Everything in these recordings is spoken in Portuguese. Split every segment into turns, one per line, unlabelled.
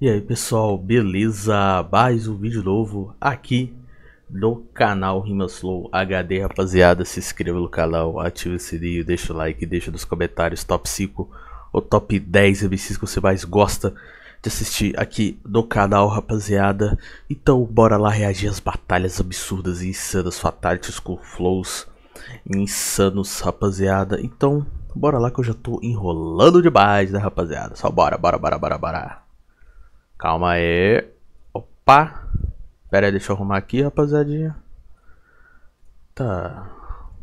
E aí pessoal, beleza? Mais um vídeo novo aqui no canal Rimas Flow HD, rapaziada. Se inscreva no canal, ative o sininho, deixa o like, deixa nos comentários top 5 ou top 10 MCs que você mais gosta de assistir aqui no canal, rapaziada. Então bora lá reagir às batalhas absurdas e insanas, fatalities com flows insanos, rapaziada. Então bora lá que eu já tô enrolando demais, né, rapaziada? Só bora. Calma aí. Opa. Pera aí, deixa eu arrumar aqui, rapaziadinha. Tá.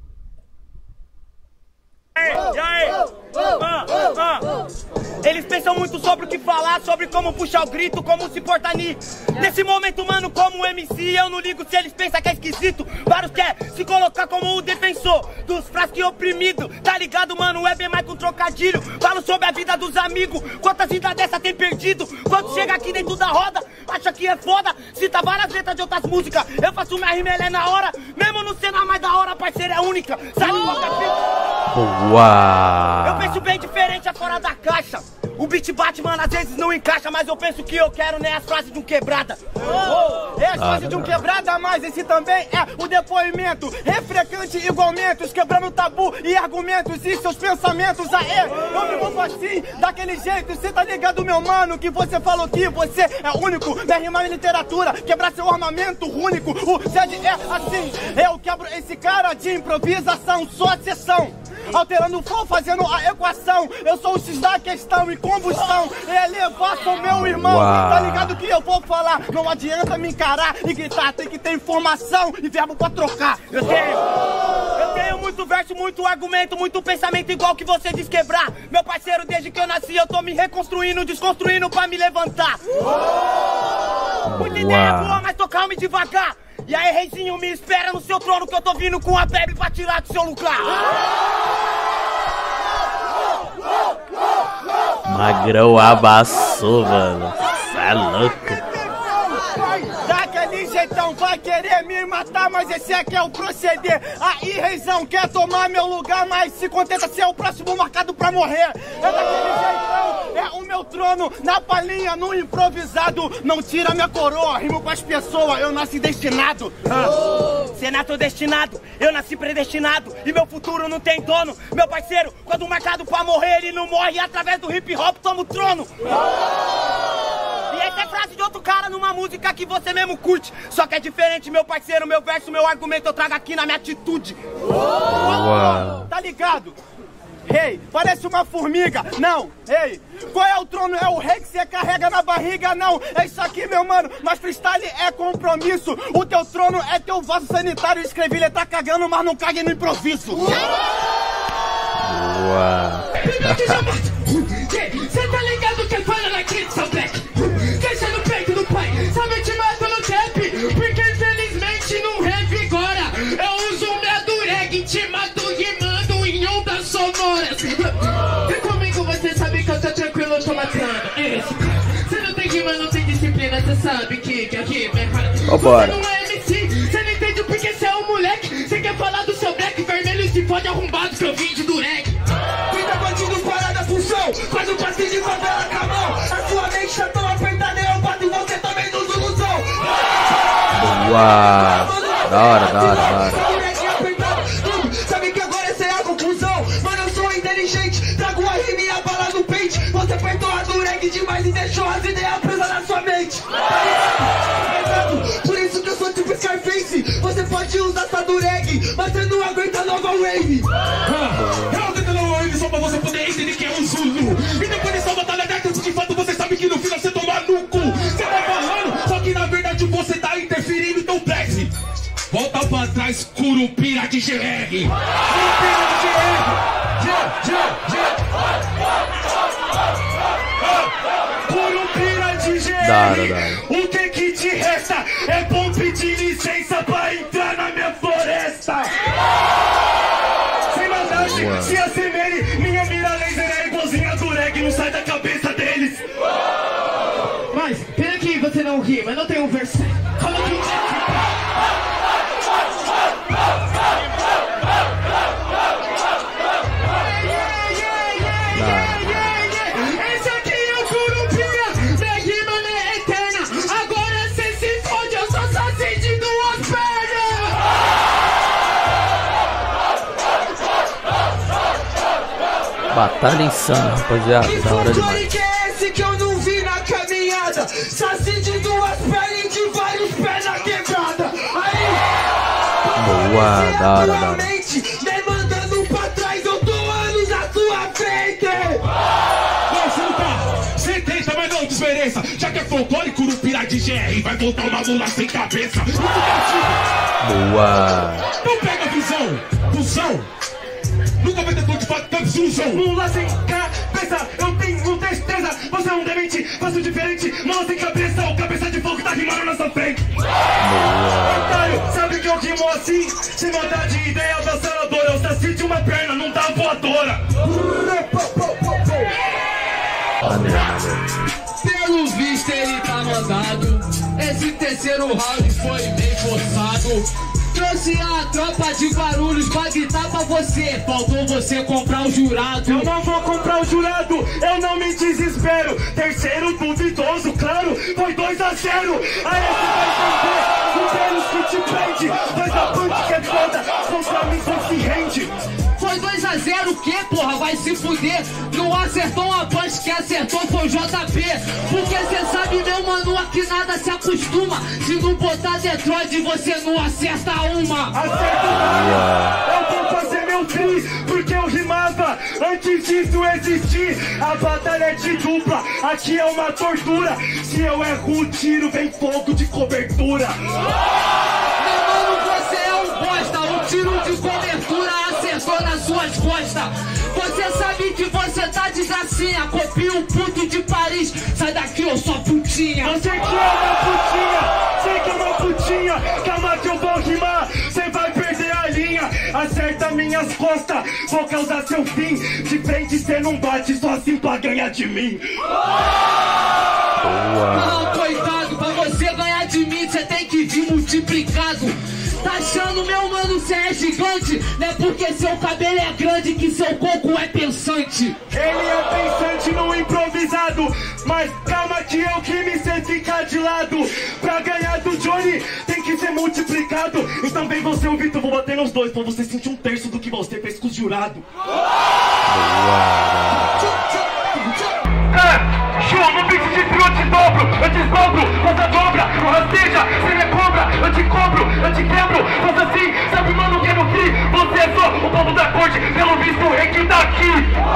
Eles pensam muito sobre o que falar, sobre como puxar o grito, como se portar nesse momento, mano, como MC, eu não ligo se eles pensam que é esquisito. Vários quer se colocar como o defensor dos fracos e oprimidos, tá ligado, mano? É bem mais que um trocadilho. Falo sobre a vida dos amigos, quantas vidas dessa tem perdido. Quando chega aqui dentro da roda, acha que é foda, cita várias letras de outras músicas. Eu faço minha rima, ela é na hora, mesmo não sendo a mais da hora, parceira é única. Sabe qual é?
Uau.
Eu penso bem diferente, é fora da caixa. O beat bate, mano, às vezes não encaixa, mas eu penso que eu quero nem as frases de um quebrada. É as frases de um quebrada, mas esse também é o depoimento refrecante igualmente, os quebrando tabu e argumentos e seus pensamentos. Aê, eu me movo assim, daquele jeito, cê tá ligado, meu mano, que você falou que você é único. Minha rima em literatura, quebrar seu armamento único. O Zed é assim, eu quebro esse cara de improvisação, só sessão. Alterando o flow, fazendo a equação. Eu sou o X da questão e combustão. Elevação, meu irmão.
Uau.
Tá ligado que eu vou falar? Não adianta me encarar e gritar. Tem que ter informação e verbo pra trocar. Eu tenho muito verso, muito argumento, muito pensamento igual que você diz quebrar. Meu parceiro, desde que eu nasci eu tô me reconstruindo, desconstruindo pra me levantar. Muita ideia boa, mas tô calmo e devagar. E aí, reizinho, me espera no seu trono que eu tô vindo com a bebe pra tirar do seu lugar.
Magrão abaçou, mano. Cê é louco.
Daquele jeitão vai querer me matar, mas esse aqui é o proceder. Aí, reizão, quer tomar meu lugar, mas se contenta ser o próximo marcado pra morrer. É daquele jeitão, é o meu trono, na palhinha, no improvisado. Não tira minha coroa, rimo com as pessoas, eu nasci destinado. Cê nasceu destinado, eu nasci predestinado. E meu futuro não tem dono. Meu parceiro, quando marcado pra morrer, ele não morre. E através do hip hop toma o trono. E essa é frase de outro cara numa música que você mesmo curte. Só que é diferente, meu parceiro, meu verso, meu argumento eu trago aqui na minha atitude. Tá ligado? Hey, parece uma formiga, não, hey. Qual é o trono? É o rei que você carrega na barriga, não. É isso aqui, meu mano, mas freestyle é compromisso. O teu trono é teu vaso sanitário. Escrevi, ele tá cagando, mas não cague no improviso.
Cê tá ligado que fala na crise, São Black? Deixa no peito do pai, sabe te mato no trap, porque infelizmente não revigora. Eu uso minha dureg, te mato rimando em ondas sonoras. Vem comigo, você sabe que eu tô tranquilo, eu tô matando. Cê não tem rima, não tem disciplina, cê sabe que aqui é errado. Você não é MC, cê não entende porque cê é um moleque. Cê quer falar do seu black vermelho e se pode arrombado que eu vim de dureg. Bandido fora da função, faz um passinho de favela com a mão. A sua mente tá tão apertada, eu bato em você também nos ilusão.
Da hora.
Sabe que agora essa é a conclusão. Mano, eu sou inteligente, trago a rima e a bala no pente. Você apertou a dureg demais e deixou as ideias presas na sua mente. Por isso que eu sou tipo Scarface. Você pode usar sua dureg, mas você não aguenta logo a wave. Só pra você poder entender que é um Zulu. E depois dessa batalha dessa, de fato você sabe que no final você toma no cu. Você tá falando, só que na verdade você tá interferindo, então preste. Volta pra trás, Curupira de GR. Curupira de GR. O que te resta é bom pedir licença pra entrar na minha floresta. Sem maldade, se assemelhe, minha mira laser é igualzinha do reg, não sai da cabeça deles. Mas, pena que você não ri, mas não tem um verso. Fala que esse aqui é o Curupira, minha rima
Batalha insana, rapaziada. Da hora demais.
Que é esse que eu não vi na caminhada? Saci de duas pernas e de vários pés na quebrada. Aí,
boa, da hora, da hora.
me mandando pra trás, eu tô anos à sua frente. Não, chuta, você tenta, mas não desmereça. Já que é folclore, curupira de GR, vai voltar uma lula sem cabeça.
Boa.
Não pega a visão, fusão. Nunca vai ter tudo de fato, tanto sujão. Lula sem cabeça, eu tenho destreza. Você é um demente, faço diferente. Mão sem cabeça, o cabeça de fogo tá rimando na sua frente. Otário, sabe que eu rimo assim? Sem maldade, ideia avassaladora. Eu saci de uma perna, não dá voadora. Pelo visto ele tá mandado. Esse terceiro round foi bem forçado. Trouxe a tropa de Guarulhos pra gritar pra você. Faltou você comprar o jurado. Eu não vou comprar o jurado, eu não me desespero. Terceiro duvidoso, claro, foi 2 a 0. Aí você vai entender, o que te prende. Mas a banda que é foda, contra mim só se rende. Foi 2 a 0 o que, porra? Vai se fuder. Não acertou uma punch, que acertou foi o JP. Porque cê sabe, meu mano, aqui nada se acostuma. Se não botar Detroit, você não acerta uma. Acerta uma. Eu vou fazer meu tri, porque eu rimava antes disso existir. A batalha é de dupla, aqui é uma tortura. Se eu erro o tiro, vem fogo de cobertura. Meu mano, você é um bosta. Um tiro de cobertura acertou nas suas costas. Você sabe que você tá de gracinha. Copia um puto de Paris. Sai daqui, eu sou putinha. Você que é uma putinha, sei que é uma putinha. Calma que eu vou rimar, cê vai perder a linha. Acerta minhas costas, vou causar seu fim. De frente cê não bate, só assim pra ganhar de mim. Não, coitado, pra você ganhar de mim, cê tem que vir multiplicado. Tá achando, meu mano, cê é gigante? Não é porque seu cabelo é grande que seu coco é pensante. Ele é pensante no improvisado, mas calma que eu rime, cê fica de lado. Pra ganhar do Johnny, tem que ser multiplicado. Então vem você, o Vitor, vou bater nos dois pra você sentir 1/3 do que você fez com os jurados. Show, no beat de trio eu te dobro, eu desdobro, você dobra, não rasteja, você me cobra, eu te cobro, eu te quebro, faça assim, sabe mano que é no free, você é só o povo da corte, pelo visto o rei que tá aqui.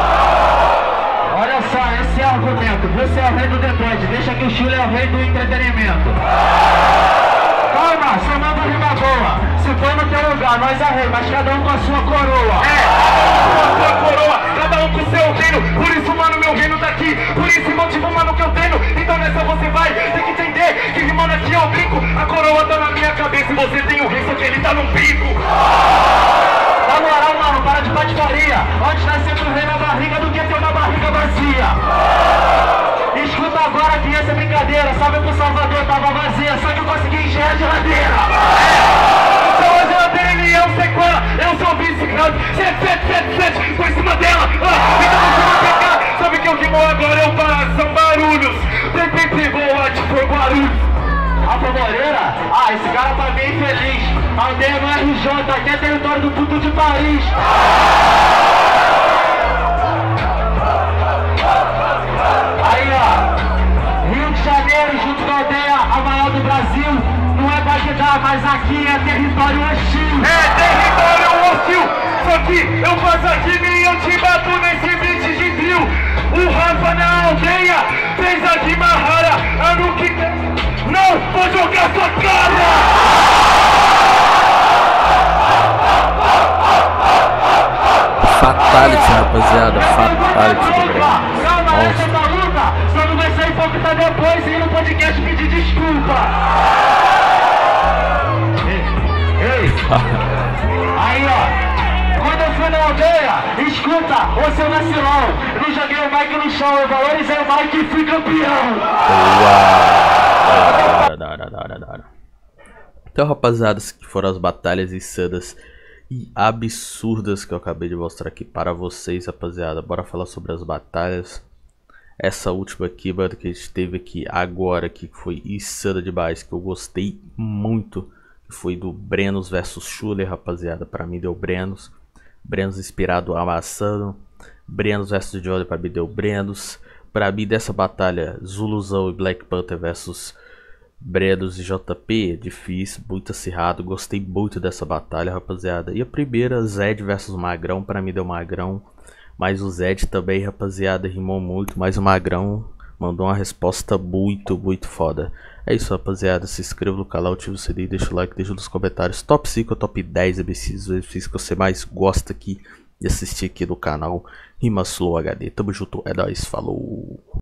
Olha só, esse é o argumento, você é o rei do Detroit, deixa que o Chile é o rei do entretenimento. Calma, chamando rima boa, se for no teu lugar, nós é rei, mas cada um com a sua coroa. Com a sua coroa, cada um com o seu reino, por isso mano meu reino tá aqui, por isso motivo mano que eu tenho, então nessa você vai, tem que entender que rimando aqui eu brinco, a coroa tá na minha cabeça e você tem o rei, só que ele tá no bico. Na moral mano, para de patifaria, onde tá sempre o rei na barriga do que ter uma barriga vazia. Escuta agora que essa é brincadeira, sabe que o Salvador tava vazia, só que eu consegui encher a geladeira. Então a geladeira ele é o sequela, eu sou o vice-grande, 777 por cima dela. Então você vai pegar, sabe que eu rimo agora, eu faço, são barulhos. TPP boa de for Guarulhos. Rafa Moreira? Ah, esse cara tá bem feliz. Aldeia no RJ, aqui é território do puto de Paris. Aí ó, Rio de Janeiro junto com a aldeia, a maior do Brasil. Não é Bagdá, mas aqui é território hostil. É território hostil, só que eu faço a rima e eu te bato nesse beat de drill. O Rafa na aldeia fez a rima rara, ano que não, vou jogar sua cara.
Fatality, rapaziada, fatality do Breno.
Calma, essa da luta, só não vai sair foca depois e no podcast pedir desculpa. Ei. Aí ó, quando eu fui na aldeia, escuta, ô seu vacilão, eu não joguei o Mike no chão, eu valorizei o Mike e fui campeão.
Da. Então, rapaziada, que foram as batalhas insanas e absurdas que eu acabei de mostrar aqui para vocês, rapaziada. Bora falar sobre as batalhas. Essa última aqui, mano, que a gente teve aqui agora, que foi insana demais, que eu gostei muito, que foi do Brenos versus Schuller, rapaziada. Para mim deu Brenos inspirado amassando. Brenos versus Jordan, pra mim deu Brenos. Pra mim dessa batalha, Zuluzão e Black Panther versus Brenos e JP, difícil, muito acirrado. Gostei muito dessa batalha, rapaziada. E a primeira, Zed versus Magrão, pra mim deu Magrão. Mas o Zed também, rapaziada, rimou muito. Mas o Magrão mandou uma resposta muito foda. É isso, rapaziada. Se inscreva no canal, ative o sininho, deixa o like, deixa nos comentários. Top 5 ou top 10 MCs que você mais gosta aqui de assistir aqui no canal Rimaslow HD. Tamo junto, é nóis, falou!